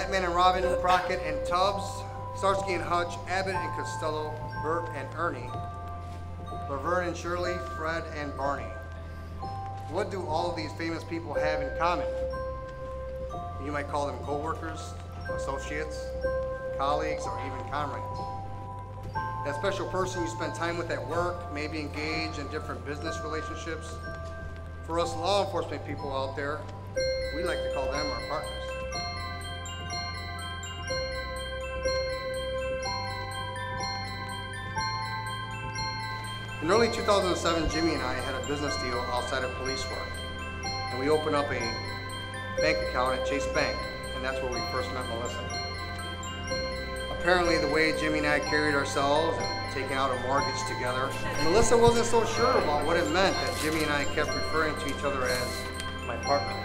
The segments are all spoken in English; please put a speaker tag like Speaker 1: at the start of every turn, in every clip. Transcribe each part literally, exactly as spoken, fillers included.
Speaker 1: Batman and Robin, Crockett and Tubbs, Starsky and Hutch, Abbott and Costello, Bert and Ernie, Laverne and Shirley, Fred and Barney. What do all of these famous people have in common? You might call them co-workers, associates, colleagues, or even comrades. That special person you spend time with at work, maybe engage in different business relationships. For us law enforcement people out there, we like to call them our partners. In early two thousand seven, Jimmy and I had a business deal outside of police work, and we opened up a bank account at Chase Bank, and that's where we first met Melissa. Apparently, the way Jimmy and I carried ourselves and taking out a mortgage together, Melissa wasn't so sure about what it meant that Jimmy and I kept referring to each other as my partner.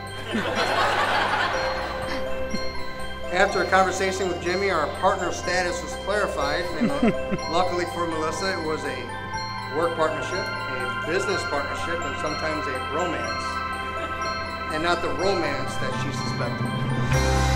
Speaker 1: After a conversation with Jimmy, our partner status was clarified, and luckily for Melissa, it was a work partnership, a business partnership, and sometimes a romance, and not the romance that she suspected.